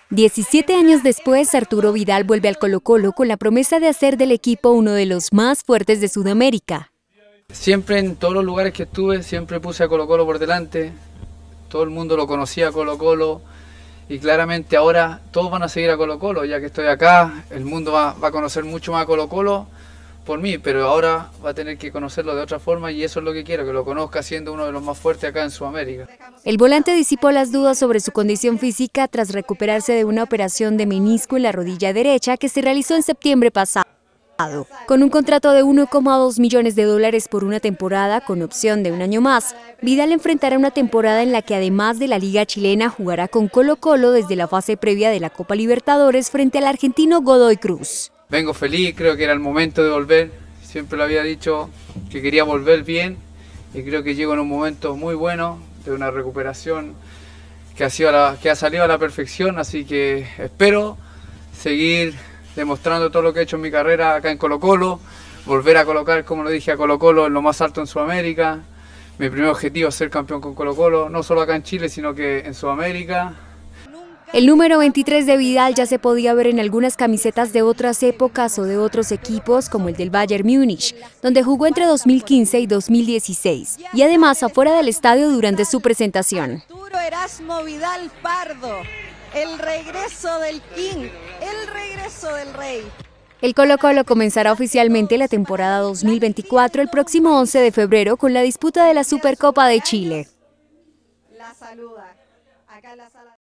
17 años después, Arturo Vidal vuelve al Colo-Colo con la promesa de hacer del equipo uno de los más fuertes de Sudamérica. Siempre en todos los lugares que estuve, siempre puse a Colo-Colo por delante. Todo el mundo lo conocía a Colo-Colo y claramente ahora todos van a seguir a Colo-Colo. Ya que estoy acá, el mundo va a conocer mucho más a Colo-Colo por mí, pero ahora va a tener que conocerlo de otra forma y eso es lo que quiero, que lo conozca siendo uno de los más fuertes acá en Sudamérica. El volante disipó las dudas sobre su condición física tras recuperarse de una operación de menisco en la rodilla derecha que se realizó en septiembre pasado. Con un contrato de $1,2 millones por una temporada con opción de un año más, Vidal enfrentará una temporada en la que además de la Liga Chilena jugará con Colo-Colo desde la fase previa de la Copa Libertadores frente al argentino Godoy Cruz. Vengo feliz, creo que era el momento de volver, siempre lo había dicho que quería volver bien y creo que llego en un momento muy bueno de una recuperación que ha salido a la perfección, así que espero seguir demostrando todo lo que he hecho en mi carrera acá en Colo-Colo, volver a colocar, como lo dije, a Colo-Colo en lo más alto en Sudamérica. Mi primer objetivo es ser campeón con Colo-Colo, no solo acá en Chile, sino que en Sudamérica. El número 23 de Vidal ya se podía ver en algunas camisetas de otras épocas o de otros equipos, como el del Bayern Múnich, donde jugó entre 2015 y 2016, y además afuera del estadio durante su presentación. Arturo Erasmo Vidal Pardo, el regreso del King, el regreso del Rey. El Colo-Colo comenzará oficialmente la temporada 2024 el próximo 11 de febrero con la disputa de la Supercopa de Chile. La saluda. Acá en la sala.